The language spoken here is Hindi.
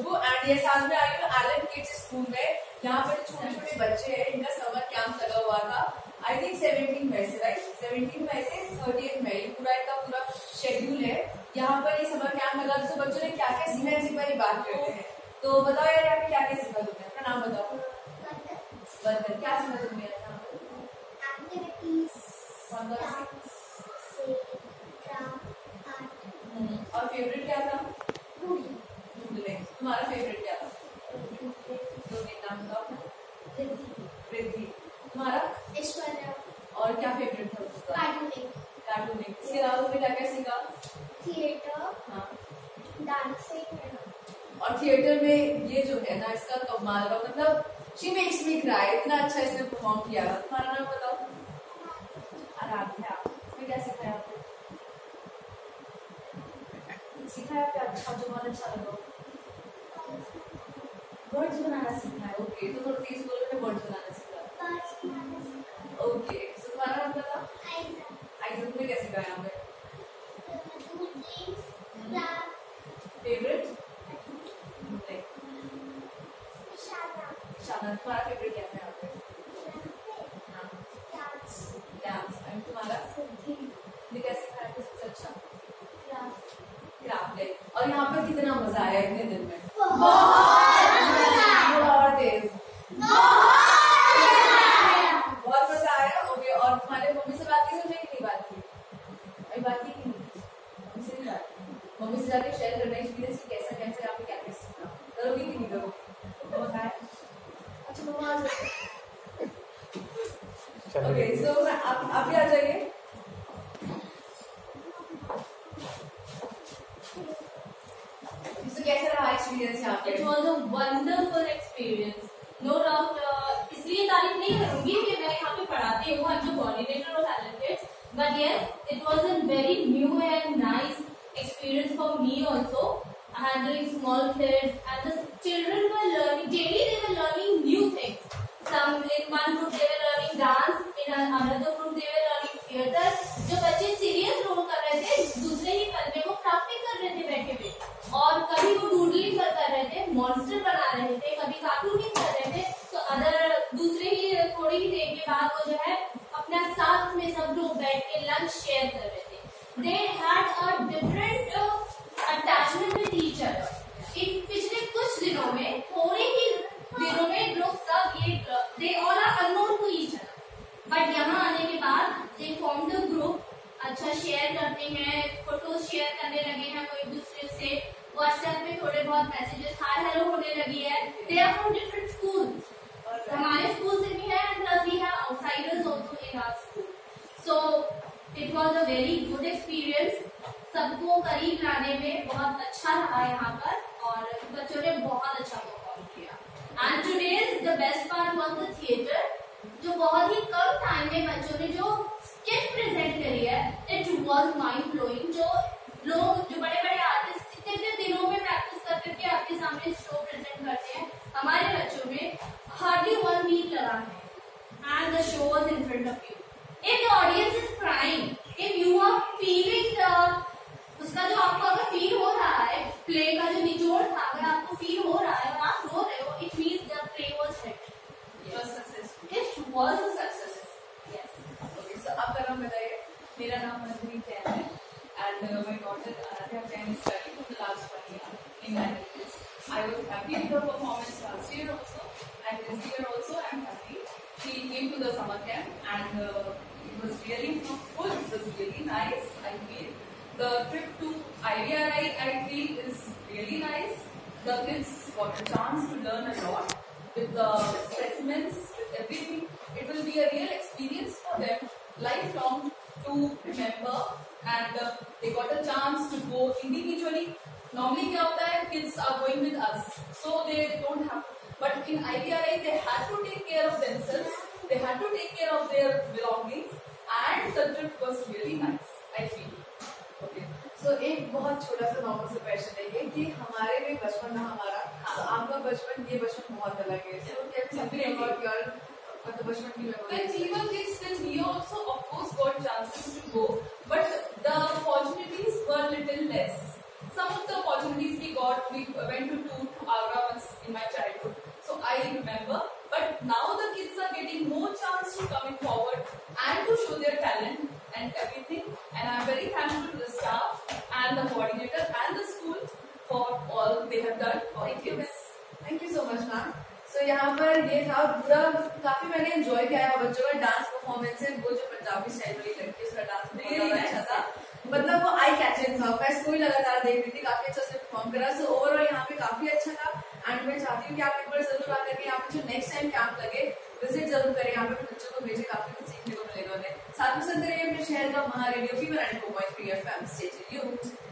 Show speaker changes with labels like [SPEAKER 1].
[SPEAKER 1] खुशबू एंड ये साथ में आई हूँ एलन किड्स स्कूल में। यहाँ पे छोटे छोटे बच्चे हैं, इनका समर कैंप लगा हुआ था आई थिंक 17 मई से, राइट 17 मई से 30 मई पूरा इनका पूरा शेड्यूल है। यहाँ पर ये समर कैंप लगा तो बच्चों ने क्या क्या सीखा है इसी पर बात करते हैं। तो बताओ यार यहाँ पे क्या क्या सीखा तुमने, अपना नाम बताओ। बंधन, क्या सीखा तुमने? और फेवरेट क्या था? तुम्हारा फेवरेट क्या था? नाम बताओ। रिद्धि। तुम्हारा?
[SPEAKER 2] ऐश्वर्या।
[SPEAKER 1] और क्या फेवरेट था उसका? कार्टूनिंग। इसके अलावा तुमने क्या क्या सीखा?
[SPEAKER 2] थिएटर,
[SPEAKER 1] हाँ,
[SPEAKER 2] डांसिंग।
[SPEAKER 1] और थिएटर में ये जो है ना इसका कमाल का मतलब शी मेक्स मी क्राई, इतना अच्छा इसने परफॉर्म किया। तुम्हारा नाम बताओ। आराध्या। इसमें क्या सीखा है आपने? सीखा है आपने अच्छा, जो बहुत अच्छा लगा? वर्ड्स बनाना सीखना है। ओके, तो थोड़ा तेज बोलो। मैं वर्ड्स बनाना सीखा। ओके, सो तुम्हारा नाम बताओ। आइज़ा। तुमने क्या सीखा यहाँ पे? फेवरेट? शाना। तुम्हारा फेवरेट क्या है यहाँ पे? डांस। एंड तुम्हारा? तुमने क्या सीखा है सबसे अच्छा? क्राफ्ट है। और यहाँ पर कितना मजा आया इतने दिन में? बहुत तेज, बहुत मजा आया। ओके, और तुम्हारे मम्मी से बात की तुमने कि नहीं बात की? अभी बात की कि नहीं? मम्मी से नहीं बात की। मम्मी से जाके शेयर करना एक्सपीरियंस कि कैसा कैसा यहाँ पे क्या क्या सीखा, करोगी कि नहीं करोगी? बहुत है। अच्छा मम्मा आ जाओ। ओके, सो आप भी आ जाइए। कैसा रहा एक्सपीरियंस यहाँ पे?
[SPEAKER 3] It was a wonderful experience. No doubt. इसलिए तारीफ नहीं करूँगी कि मैं यहाँ पे पढ़ाती हूँ, I'm the coordinator of Allen Kids. But yes, it was a very new and nice experience for me also. Handling small kids and the children were learning daily. They were learning new things. Some in one group they were learning dance, in another group they were learning theatre. जो बच्चे सीरियस रोल कर रहे थे, दूसरे ही पल में वो क्राफ्टिंग कर रहे थे बैठे हुए, और कभी वो डूडलिंग कर रहे थे, मॉन्स्टर बना रहे थे, कभी कार्टूनिंग कर रहे थे, तो अदर दूसरे ही थोड़ी ही देर के बाद वो जो है अपना साथ में सब लोग बैठ के लंच शेयर कर रहे थे। They had a different attachment with each other. इन पिछले कुछ दिनों में, थोड़े ही दिनों में लोग सब ये they all are unknown to each other. But यहाँ आने के बाद they formed a group. अच्छा शेयर करते हैं, फोटो शेयर करने लगे हैं कोई दूसरे से, व्हाट्सएप में थोड़े बहुत मैसेजेस हाय हेलो होने लगी है। They are from different schools, हमारे स्कूल से भी है and plus we have outsiders also in our school. So it was a very good experience. सबको करीब लाने में बहुत अच्छा रहा यहाँ पर, और बच्चों ने बहुत अच्छा परफॉर्म किया। And today's the best part was the theatre, जो बहुत ही कम टाइम में बच्चों ने जो स्किट प्रेजेंट करी है, इट वाज माइंड ब्लोइंग। जो लोग, जो बड़े बड़े आर्टिस्ट इतने दिनों में प्रैक्टिस कर करके आपके सामने शो प्रेजेंट करते हैं, हमारे बच्चों में हार्डली 1 वीक लगा है and the show was in front of you. If the audience is crying, if you are feeling उसका जो आपको अगर फील हो रहा है, प्ले का जो निचोड़ था अगर आपको फील हो रहा है और आप रो रहे हो, it means the play was hit, it was successful, it was a success. Yes.
[SPEAKER 1] Okay, so आपका नाम बताइए। मेरा नाम मनप्रीत जैन है and my daughter Aaradhya Jain is studying for the last 1 year in Allen Kids. I was happy with her performance last year also, and this year also I am happy. She came to the summer camp and it was really fruitful. It was really nice. I feel the trip to IVRI I feel is really nice. The kids got a chance to learn a lot with the specimens, with everything. It will be a real experience for them, lifelong to remember, and they got a chance to go individually. Normally क्या होता है, kids are going with us, so they don't have, but in IVRI they had to take care of themselves, they had to take care of their belongings, and the trip was really nice, I feel. Okay. So एक बहुत छोटा सा नॉर्मल सा क्वेश्चन है ये कि हमारे में बचपन ना हमारा, तो आपका बचपन, ये बचपन बहुत अलग है, so can you something about your मतलब बचपन की memories? When we were kids, then we also of course got chances to go, but the opportunities were little less. Some of the opportunities we got, we went to tour to our and I'm very thankful to the staff and the coordinator and the school for all they have done for the kids.
[SPEAKER 4] Thank you so much ma'am. So यहाँ पर ये था पूरा, काफी मैंने एंजॉय किया है बच्चों का डांस परफॉर्मेंस है. वो जो पंजाबी स्टाइल वाली लड़की उसका डांस बहुत अच्छा था, मतलब वो आई कैचिंग था. मैं इसको ही लगातार देख रही थी, काफी अच्छा से परफॉर्म करा. सो ओवरऑल यहाँ पे काफी अच्छा था. एंड मैं चाहती हूँ कि आप एक बार जरूर आकर के यहाँ पे जो नेक्स्ट टाइम कैंप लगे विजिट जरूर करें. यहाँ पे बच्चों को भेजे, काफी कुछ सीखने को मिलेगा उन्हें. साथ में सुनते रहिए अपने शहर का महा radio fever 94.3 FM. Stay tuned.